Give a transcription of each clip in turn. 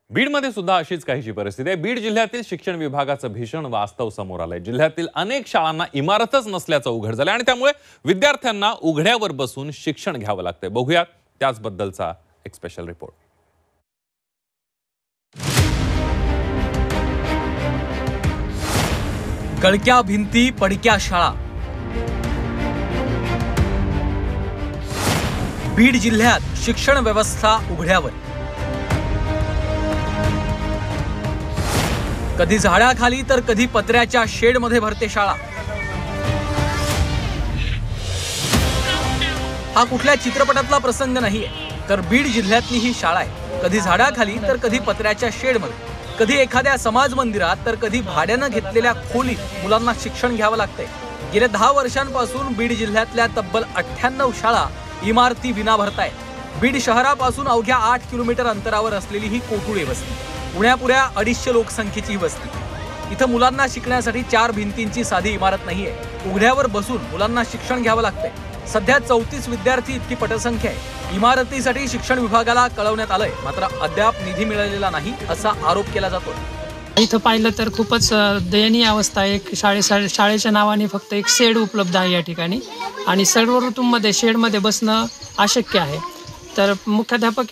बीडमध्ये सुद्धा अशीच काहीशी परिस्थिती आहे। बीड जिल्ह्यातील शिक्षण विभागाचं भीषण वास्तव समोर आलंय। जिल्ह्यातील अनेक शाळांना इमारतच नसल्याचं उघड झालंय आणि त्यामुळे विद्यार्थ्यांना उघड्यावर बसून शिक्षण घ्यावं लागतंय। बघूयात त्याचबद्दलचा एक स्पेशल रिपोर्ट। गळक्या भिंती, पडक्या शाळा। बीड जिल्ह्यात शिक्षण व्यवस्था उघड्यावर। कधी झाडाखाली तर कधी पत्र्याच्या शेडमध्ये भरते शाळा। हा कुठल्या चित्रपटातला प्रसंग नाहीये, तर बीड जिल्ह्यातली ही शाळा आहे। कधी झाडाखाली तर कधी पत्र्याच्या शेडमध्ये, कधी एखाद्या समाज मंदिरात तर कधी भाड्यानं घेतलेल्या खोलीत मुलांना शिक्षण घ्यावं लागतंय। गेल्या 10 वर्षांपासून बीड जिल्ह्यातल्या तब्बल 98 शाळा इमारती विना भरतायत। बीड शहरापासून अवघ्या 8 किलोमीटर अंतरावर असलेली ही कोटुळे वस्ती, पुण्यापुऱ्या 250 लोकसंख्येची ही वस्ती। इथं मुलांना शिकण्यासाठी 4 भिंतींची साधी इमारत नाहीये। उघड्यावर बसून मुलांना शिक्षण घ्यावं लागतंय। सध्या 34 विद्यार्थी इतकी पटसंख्या आहे। इमारतीसाठी शिक्षण विभागाला कळवण्यात आलंय, मात्र अद्याप निधी मिळालेला नाही असा आरोप केला जातोय। इथं पाहिलं तर खूपच दयनीय अवस्था आहे। शाळेच्या नावाने फक्त एक शेड उपलब्ध आहे या ठिकाणी, आणि सर्व ऋतूंमध्ये शेडमध्ये बसणं अशक्य आहे। तर मुख्याध्यापक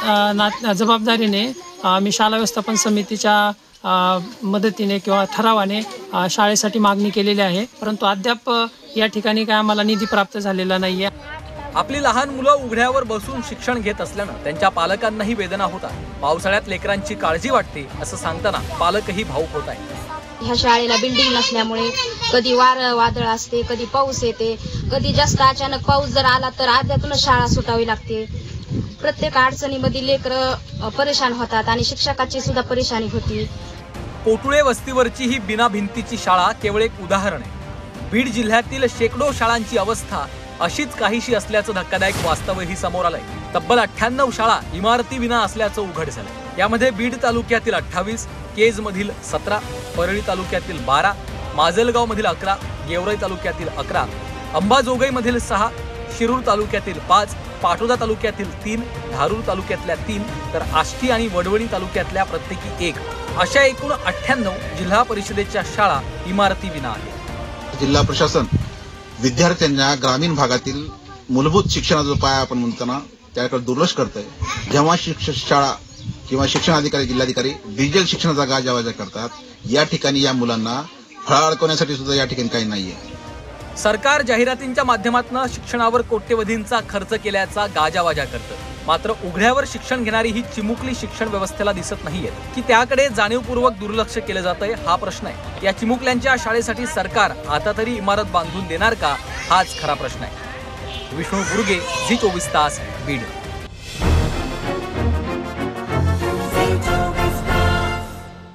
या जबाबदारीने आम्ही शाळा व्यवस्थापन समितीच्या मदतीने किंवा ठरावाने शाळेसाठी मागणी केलेली आहे, परंतु अद्याप या ठिकाणी काय आम्हाला निधी प्राप्त झालेला नाहीये। आपली लहान मुलं उघड्यावर बसून शिक्षण घेत असल्यानं त्यांच्या पालकांनाही वेदना होतात। पावसाळ्यात लेकरांची काळजी वाटते असं सांगताना पालकही भावुक होत आहेत। ह्या शाळेला बिल्डिंग नसल्यामुळे कधी वादळ असते, कधी पाऊस येते, कधी जास्त अचानक पाऊस जर आला तर अर्ध्यातूनच शाळा सुटावी लागते। प्रत्येक अडचणीमध्ये लेकरं परेशान होतात आणि शिक्षकाची सुद्धा परेशानी होती। कोटुळे वस्तीवरची ही बिना भिंतीची शाळा केवळ एक उदाहरण आहे। बीड जिल्ह्यातील शेकडो शाळांची अवस्था अशीच काहीशी असल्याचं धक्कादायक वास्तवही समोर आलंय। तब्बल 98 शाळा इमारती विना असल्याचं उघड झालंय। यामध्ये बीड तालुक्यातील 28, केज मधील 17, परळी तालुक्यातील 12, माजलगाव मधील 11, गेवराई तालुक्यातील 11, अंबाजोगाई मधील 6, शिरूर तालुक्यातील 5, पाटोदा तालुक्यातील 3, धारूर तालुक्यातल्या 3, तर आष्टी आणि वडवणी तालुक्यातल्या प्रत्येकी 1, अशा एकूण 98 जिल्हा परिषदेच्या शाळा इमारती विना आहेत। जिल्हा प्रशासन विद्यार्थ्यांना ग्रामीण भागातील मूलभूत शिक्षणाचा पाया आपण म्हणताना त्याकडे दुर्लक्ष करतंय। जेव्हा शाळा किंवा शिक्षण अधिकारी, जिल्हाधिकारी डिजिटल शिक्षणाचा गाजावाजा करतात, या ठिकाणी या मुलांना फळा अडकवण्यासाठी सुद्धा या ठिकाणी काही नाहीये। सरकार जाहिरातींच्या माध्यमातून शिक्षणावर कोट्यवधींचा खर्च केल्याचा गाजावाजा करतं, मात्र उघड्यावर शिक्षण घेणारी ही चिमुकली शिक्षण व्यवस्थेला दिसत नाहीये की त्याकडे जाणीवपूर्वक दुर्लक्ष केलं जातंय, हा प्रश्न आहे। या चिमुकल्यांच्या शाळेसाठी सरकार आता तरी इमारत बांधून देणार का, हाच खरा प्रश्न आहे। विष्णू बुर्गे, झी 24 तास, बीड।